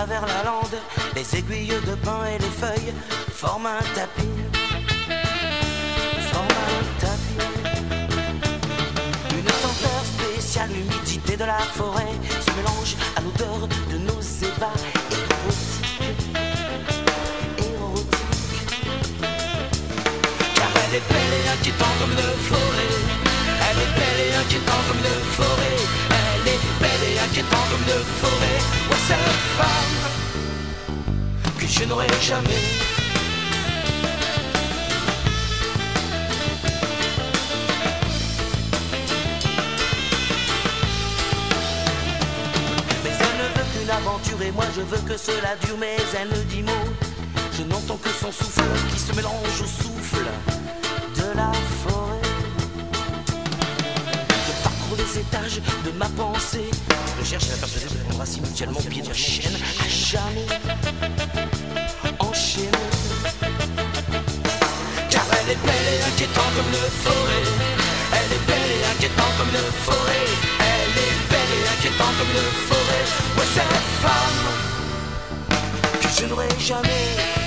travers la lande, les aiguilles de pin et les feuilles forment un tapis. Une senteur spéciale, l'humidité de la forêt se mélange à l'odeur de nos ébats érotiques. Car elle est belle et inquiétante comme une forêt. Elle est belle et inquiétante comme une forêt. Elle est belle et inquiétante comme une forêt. Ouais, cette femme que je n'aurai jamais. Aventure et moi je veux que cela dure, mais elle ne dit mot. Je n'entends que son souffle qui se mélange au souffle de la forêt. Je parcours les étages de ma pensée. Je cherche à la persuader de prendre assis mutuellement pied de chaîne à jamais enchaînée. Car elle est belle et inquiétante comme une forêt. Elle est belle et inquiétante comme une forêt. Elle est belle et inquiétante comme une forêt. Ouais, cette femme que je n'aurai jamais.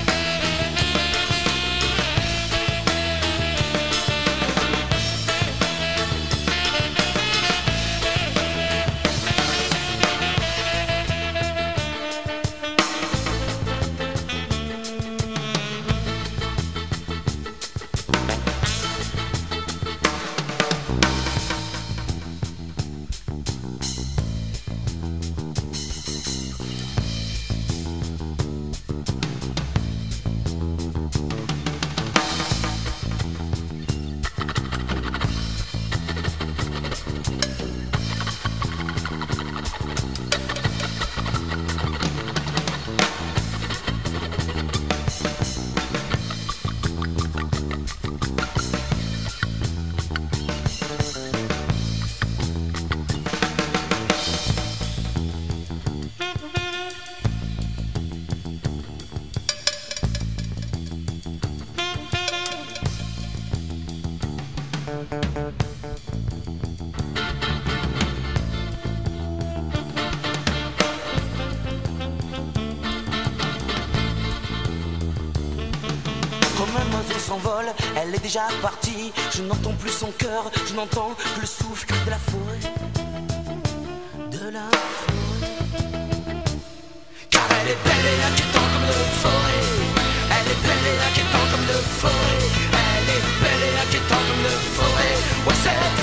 Comme un oiseau s'envole, elle est déjà partie. Je n'entends plus son cœur, je n'entends que le souffle de la forêt. De la forêt. Car elle est belle et inquiétante comme une forêt. Elle est belle et inquiétante comme une forêt. Elle est belle et inquiétante comme une forêt. Ouais, c'est